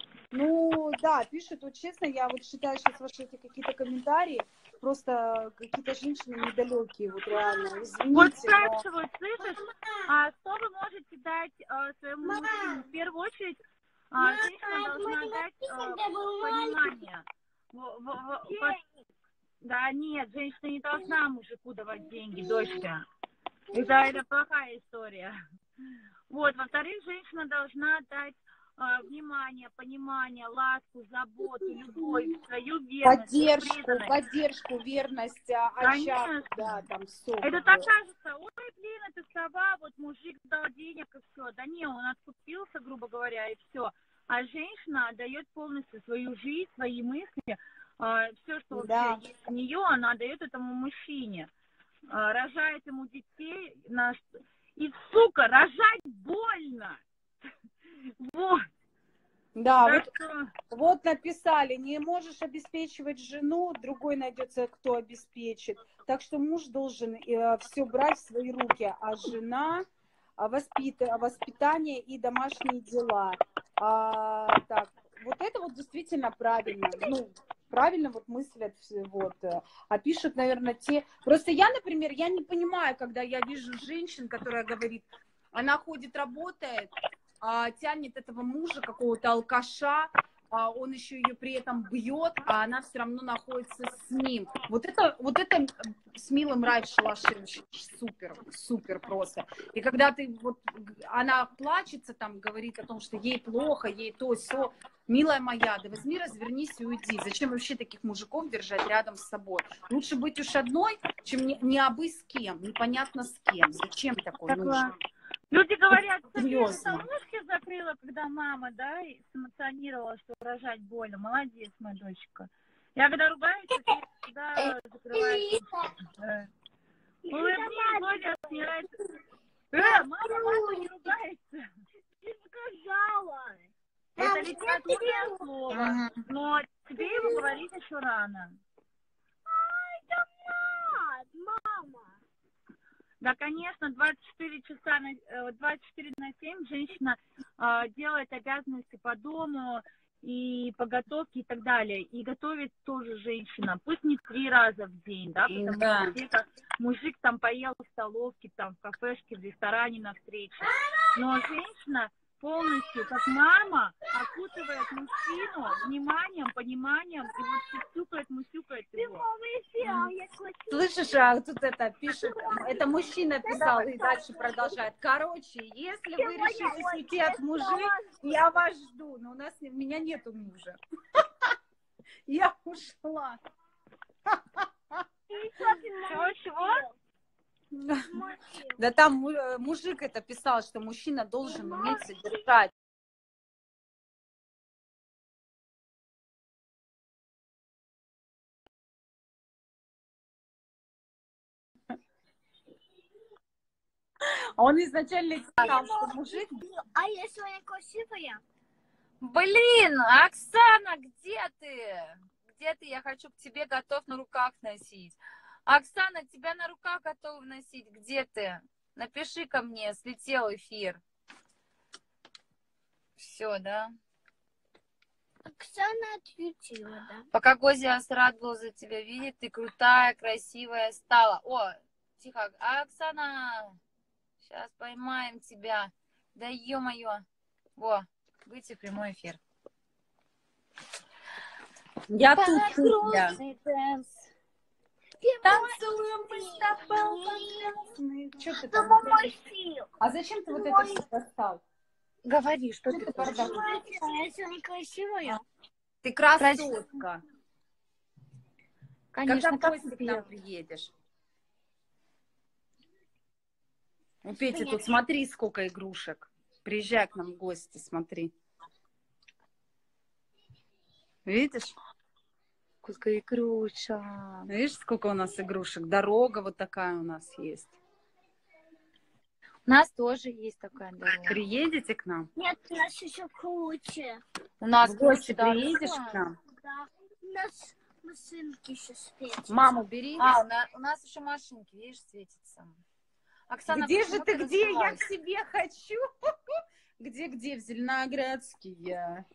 Ну, да, пишут, вот честно, я вот считаю сейчас ваши эти какие-то комментарии, просто какие-то женщины недалекие, вот реально, Вот извините, но... спрашивают, слышишь, а что вы можете дать а, своему мужчине? В первую очередь, а, женщина должна дать а, понимание. В- в- в- по- Да нет, женщина не должна мужику давать деньги, дочка. Это, это плохая история. Вот, во-вторых, женщина должна дать а, внимание, понимание, ласку, заботу, любовь, свою верность, Поддержку, преданность. поддержку, верность, а, Конечно. очаг, да, там все. Это так кажется, ой, блин, это сова, вот мужик дал денег и все. Да не, он откупился, грубо говоря, и все. А женщина отдает полностью свою жизнь, свои мысли, все, что вообще Да. есть у нее, она отдает этому мужчине. А, рожает ему детей, на... и, сука, рожать больно. Вот. Да, Так вот, что... вот написали, не можешь обеспечивать жену, другой найдется, кто обеспечит. Так что муж должен э, все брать в свои руки, а жена а, воспит... воспитание и домашние дела. А, так, вот это вот действительно правильно. Ну, правильно вот мыслят все, вот. А пишут, наверное, те... Просто я, например, я не понимаю, когда я вижу женщин, которая говорит, она ходит, работает, а, тянет этого мужа, какого-то алкаша, а он еще ее при этом бьет, а она все равно находится с ним. Вот это, вот это с милым рай в шалаше супер, супер просто. И когда ты вот, она плачется там, говорит о том, что ей плохо, ей то, все, милая моя, да возьми, развернись и уйди. Зачем вообще таких мужиков держать рядом с собой? Лучше быть уж одной, чем не, не абы с кем, непонятно с кем. Зачем такой нужен? Люди говорят, что ты Серьезно. ушки закрыла, когда мама, да, и эмоционировала, что рожать больно. Молодец, моя дочка. Я когда ругаюсь, то я всегда закрываю ушки. Да. Улыбнись, Бодя, мне нравится. Э, мама, мама не ругается. Ты сказала. Это литературное слово, Ага. но тебе его говорить еще рано. Ай, да мат, мама. Да, конечно, двадцать четыре часа на, э, двадцать четыре на семь женщина э, делает обязанности по дому и по готовке и так далее. И готовит тоже женщина. Пусть не три раза в день, да, потому Да. что где-то мужик там поел в столовке, там в кафешке, в ресторане, на встрече. Но женщина полностью, как мама, окутывает мужчину вниманием, пониманием, и вот сюсюкает, мусюкает его. Слышишь, а тут это пишет, это мужчина писал и дальше продолжает. Короче, если вы решите уйти от мужа, я вас жду, но у нас, у меня нету мужа. Я ушла. Чего-чего? Да там мужик это писал, что мужчина должен уметь содержать. Он изначально сказал, что мужик... А я сегодня красивая? Блин, Оксана, где ты? Где ты? Я хочу к тебе готов на руках носить. Оксана, тебя на руках готов носить. Где ты? Напиши ко мне, слетел эфир. Все, да? Оксана отключила, да? Пока Гозя рад был за тебя видеть, ты крутая, красивая стала. О, тихо. А, Оксана, сейчас поймаем тебя. Да ё-моё. Во, выйти в прямой эфир. Я тут тебя. Танцуем мы с тобой. Что ты там? А зачем ты вот это все достал? Говори, что Что ты ты хочешь. продал? Я сегодня красивая? Ты красотка. Конечно, Когда в как гости к тебе? нам приедешь? У Пети тут смотри, сколько игрушек. Приезжай к нам в гости, смотри. Видишь? Сколько игрушек. Видишь, сколько у нас игрушек? Дорога вот такая у нас есть. У нас тоже есть такая дорога. Приедете к нам? Нет, у нас еще круче. У нас В гости круче дорога. приедешь к нам? Да. У нас машинки еще светятся. Маму бери. А, у нас, у нас еще машинки, видишь, светятся. Оксана, Где почему же ты, где? Я развелась? к себе хочу. Где-где? В Зеленоградске.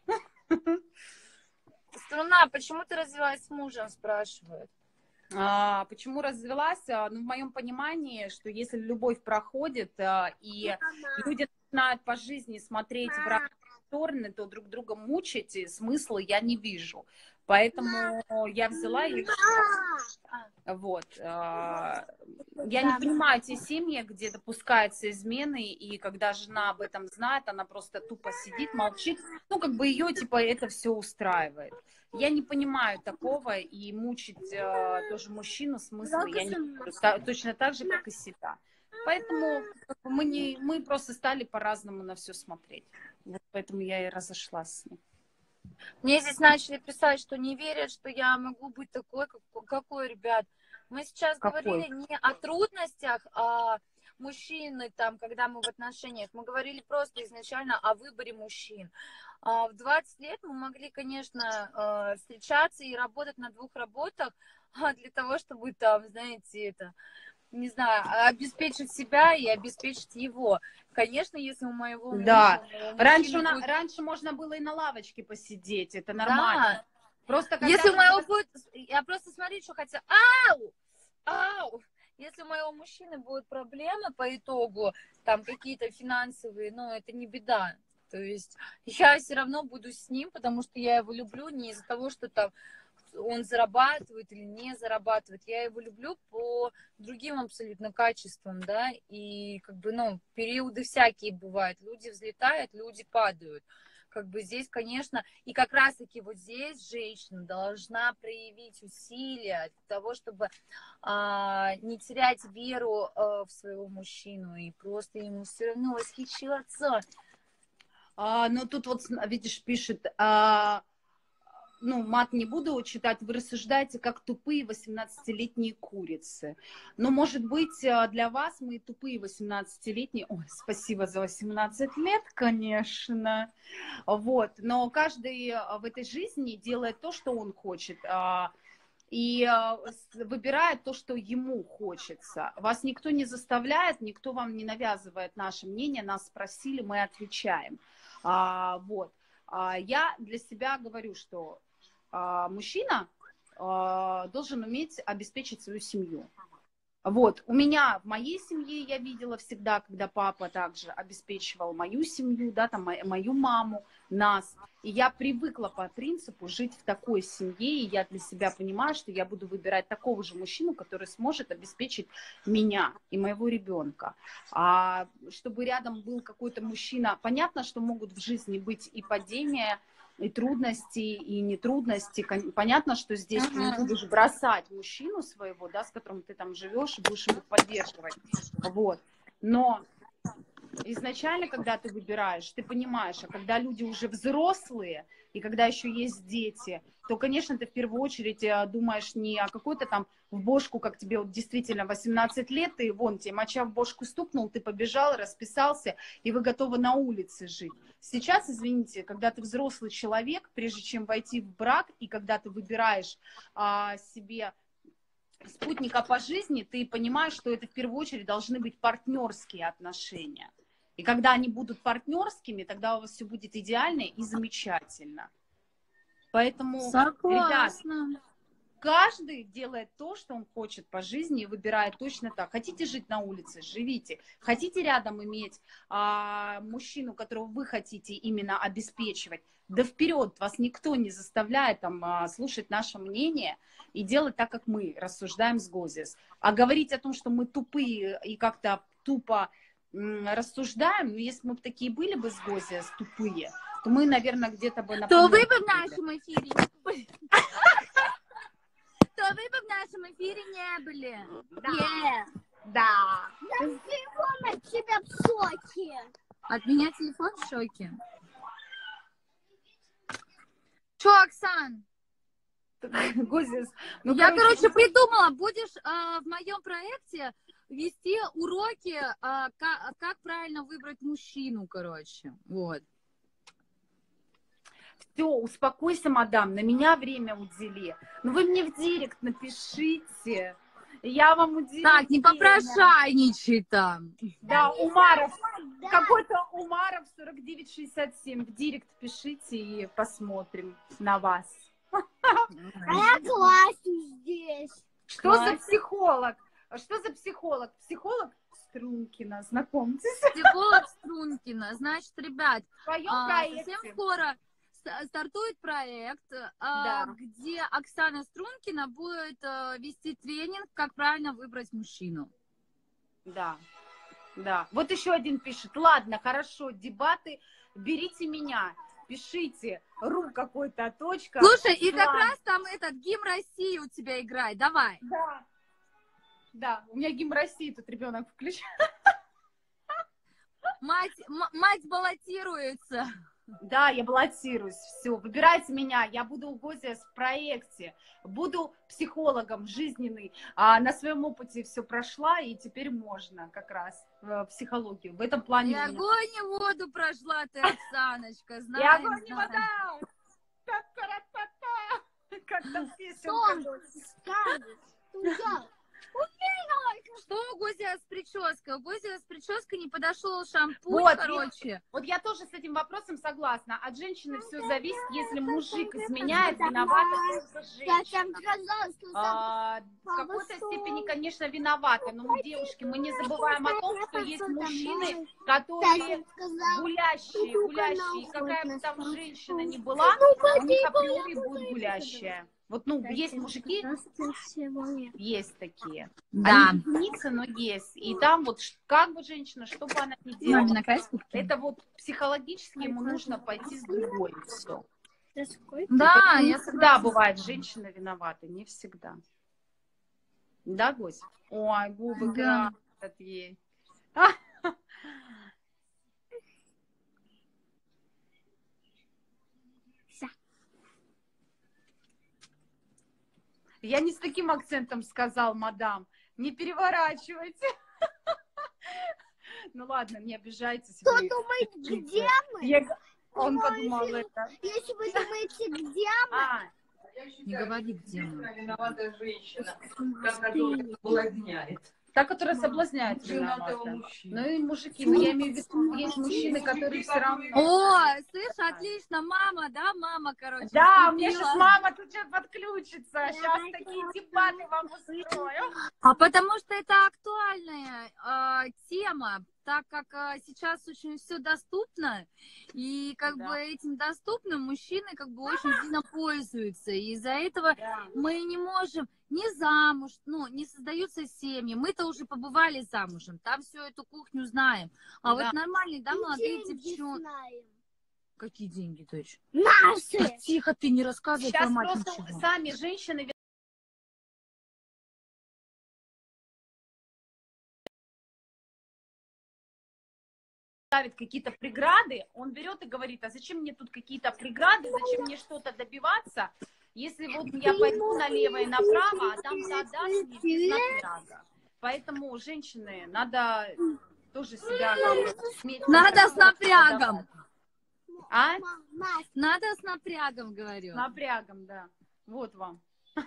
Струна, почему ты развелась с мужем, спрашивают. А, почему развелась? А, ну, в моем понимании, что если любовь проходит, а, и люди начинают по жизни смотреть в разные стороны, то друг друга мучить и смысла я не вижу. Поэтому я взяла и вот. а, Я не понимаю те семьи, где допускаются измены, и когда жена об этом знает, она просто тупо сидит, молчит. Ну, как бы ее, типа, это все устраивает. Я не понимаю такого, и мучить э, тоже мужчину смысла я не вижу. Та- точно так же, как и себя. Поэтому как бы, мы, не, мы просто стали по-разному на все смотреть. Вот поэтому я и разошлась с ним. Мне здесь начали писать, что не верят, что я могу быть такой, как, какой, ребят. Мы сейчас Какой? говорили не о трудностях, а мужчины, там, когда мы в отношениях. Мы говорили просто изначально о выборе мужчин. А в двадцать лет мы могли, конечно, встречаться и работать на двух работах для того, чтобы там, знаете, это... не знаю, обеспечить себя и обеспечить его. Конечно, если у моего мужа... Да. у Раньше, мужчины на- будет- раньше можно было и на лавочке посидеть, это нормально. Да. Просто когда Если у вы- моего будет... Я просто смотри, что хотела... Ау! Ау! Если у моего мужчины будут проблемы по итогу, там какие-то финансовые, ну, это не беда. То есть я все равно буду с ним, потому что я его люблю не из-за того, что там он зарабатывает или не зарабатывает. Я его люблю по другим абсолютно качествам, да, и как бы, ну, периоды всякие бывают. Люди взлетают, люди падают. Как бы здесь, конечно, и как раз-таки вот здесь женщина должна проявить усилия для того, чтобы а, не терять веру а, в своего мужчину и просто ему все равно восхищаться. А, ну, тут вот, видишь, пишет, а, ну, мат не буду читать, вы рассуждаете, как тупые восемнадцатилетние курицы. Но, может быть, для вас мы тупые восемнадцатилетние... Ой, спасибо за восемнадцать лет, конечно. Вот, но каждый в этой жизни делает то, что он хочет, и выбирает то, что ему хочется. Вас никто не заставляет, никто вам не навязывает наше мнение, нас спросили, мы отвечаем. Вот. Я для себя говорю, что мужчина должен уметь обеспечить свою семью. Вот, у меня в моей семье я видела всегда, когда папа также обеспечивал мою семью, да, там, мо- мою маму, нас. И я привыкла по принципу жить в такой семье, и я для себя понимаю, что я буду выбирать такого же мужчину, который сможет обеспечить меня и моего ребенка. А чтобы рядом был какой-то мужчина, понятно, что могут в жизни быть и падения, и трудности, и нетрудности. Кон- Понятно, что здесь ты не Ага. будешь бросать мужчину своего, да, с которым ты там живешь, и будешь его поддерживать. Вот. Но изначально, когда ты выбираешь, ты понимаешь, а когда люди уже взрослые, и когда еще есть дети, то, конечно, ты в первую очередь э, думаешь не о какой-то там в бошку, как тебе вот действительно восемнадцать лет, и вон тебе моча в бошку стукнул, ты побежал, расписался, и вы готовы на улице жить. Сейчас, извините, когда ты взрослый человек, прежде чем войти в брак, и когда ты выбираешь а, себе спутника по жизни, ты понимаешь, что это в первую очередь должны быть партнерские отношения. И когда они будут партнерскими, тогда у вас все будет идеально и замечательно. Поэтому, ребят, Согласна. каждый делает то, что он хочет по жизни и выбирает точно так. Хотите жить на улице, живите. Хотите рядом иметь а, мужчину, которого вы хотите именно обеспечивать, да вперед, вас никто не заставляет там, а, слушать наше мнение и делать так, как мы рассуждаем с Гозис. А говорить о том, что мы тупые и как-то тупо м, рассуждаем, ну, если мы бы такие были бы с Гозис тупые, то мы, наверное, где-то бы на То вы помойке бы в были. нашем эфире не были. То вы бы в нашем эфире не были. Не. Да. Телефон от тебя в шоке. От меня телефон в шоке. Чё, Оксан? Гозис, ну, Я, короче, короче, придумала, будешь а, в моем проекте вести уроки, а, как, как правильно выбрать мужчину, короче. Вот. все, успокойся, мадам, на меня время удели. Ну, вы мне в директ напишите, я вам уделю Так, не время. попрошайничай там. Да, Умаров, какой-то Умаров сорок девять шестьдесят семь, в директ пишите и посмотрим на вас. А я классный здесь. Что за Класс. психолог? А что за психолог? Психолог Стрункина, знакомьтесь. Психолог Стрункина. Значит, ребят, В своем а, проекте. совсем скоро ст- стартует проект, а, Да. где Оксана Стрункина будет а, вести тренинг, как правильно выбрать мужчину. Да, да. Вот еще один пишет. Ладно, хорошо, дебаты, берите меня, пишите, ру какой-то, точка. Слушай, и как план. раз там этот гимн России у тебя играет. Давай. Да, да, у меня гимн России тут ребенок включает. Мать, м- мать баллотируется. Да, я баллотируюсь, все, выбирайте меня, я буду у Гозис в проекте, буду психологом жизненный, а на своем опыте все прошла, и теперь можно как раз в психологию. В этом плане... И у меня- огонь и воду прошла ты, Оксаночка. И Знаем, огонь и знаем. вода! Та-та-ра-та-та! Как-то песенка. Сон, скажешь. Туда. Что у Гозия с прической? У Гозия с прической не подошел шампунь, Вот, короче. Вот я тоже с этим вопросом согласна. От женщины все зависит, если мужик изменяет, виновата только Я там женщина. сказала, что сам... А, в какой-то степени, конечно, виновата, но мы, девушки, мы не забываем о том, что есть мужчины, которые гулящие, гулящие, и какая бы там женщина ни была, у них априори будет гулящая. Вот, ну, есть мужики, есть такие. Да. Они единицы, но есть. И там вот ш- как бы женщина, что бы она ни делала, Маме накрась губки? это вот психологически ему нужно пойти с другой. Все. Да, не я всегда согласна. бывает женщина виновата, не всегда. Да, Гось? Ой, губы Да. красят ей. Я не с таким акцентом сказал, мадам. Не переворачивайте. Ну ладно, не обижайтесь. Кто вы. думает, где мы? Я- Он подумал это. Если вы думаете, где мы? А, Не говори, где мы. Виновата женщина, та, которая соблазняет. Та, которая соблазняет, виновата. Ну и мужики, ну, я имею в виду, есть мужчины, которые все равно... О, слышь, отлично, мама, да, мама, короче, Да, у меня вступила. сейчас мама тут что-то подключится. Сейчас такие дебаты вам устрою. А потому что это актуальная э, тема, так как э, сейчас очень все доступно, и как Да. бы этим доступным мужчины как бы очень сильно пользуются, и из-за этого Да. мы не можем не замуж, ну, не создаются семьи, мы-то уже побывали замужем, там всю эту кухню знаем, а Да. вот нормальные, да, И молодые деньги девчонки... знаем. Какие деньги, дочь? Наши! Да тихо, ты не рассказывай Сейчас про мать просто ничего. сами женщины ставит какие-то преграды, он берет и говорит, а зачем мне тут какие-то преграды, зачем мне что-то добиваться, если вот я пойду налево и направо, а там та даст мне без напряга. Поэтому, женщины, надо тоже себя как бы иметь Надо с контроль, напрягом. А? Мама, Надо с напрягом, говорю. С напрягом, да. Вот вам.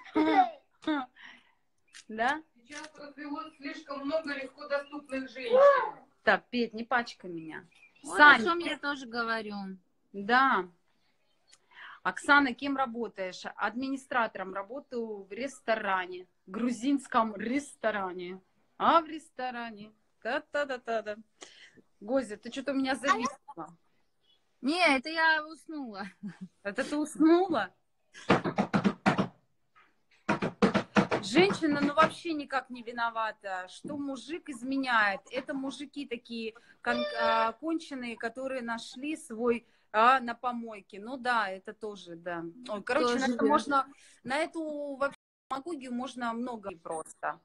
Да? Сейчас развелось слишком много легко доступных женщин. Так, Петь, не пачкай меня. Вот о Саня, чем я тоже говорю. да. Оксана, кем работаешь? Администратором. Работаю в ресторане. Грузинском ресторане. А в ресторане. Та-та-та-та-та. Гозя, ты что-то у меня зависла. Не, это я уснула. Это ты уснула? Женщина, ну, вообще никак не виновата, что мужик изменяет. Это мужики такие кон- а, конченые, которые нашли свой а, на помойке. Ну да, это тоже, да. Ой, короче, Тоже на, это верно. можно, на эту вообще демагогию можно много просто.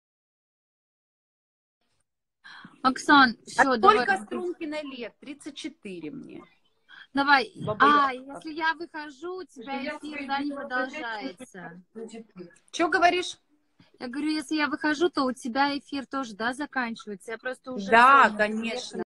Оксан, все, А давай. сколько Стрункиной лет? тридцать четыре мне. Давай. Баба А, Яга. если я выхожу, у тебя эфир, да, не продолжается. Что говоришь? Я говорю, если я выхожу, то у тебя эфир тоже, да, заканчивается. Я просто уже... Да, всё, конечно.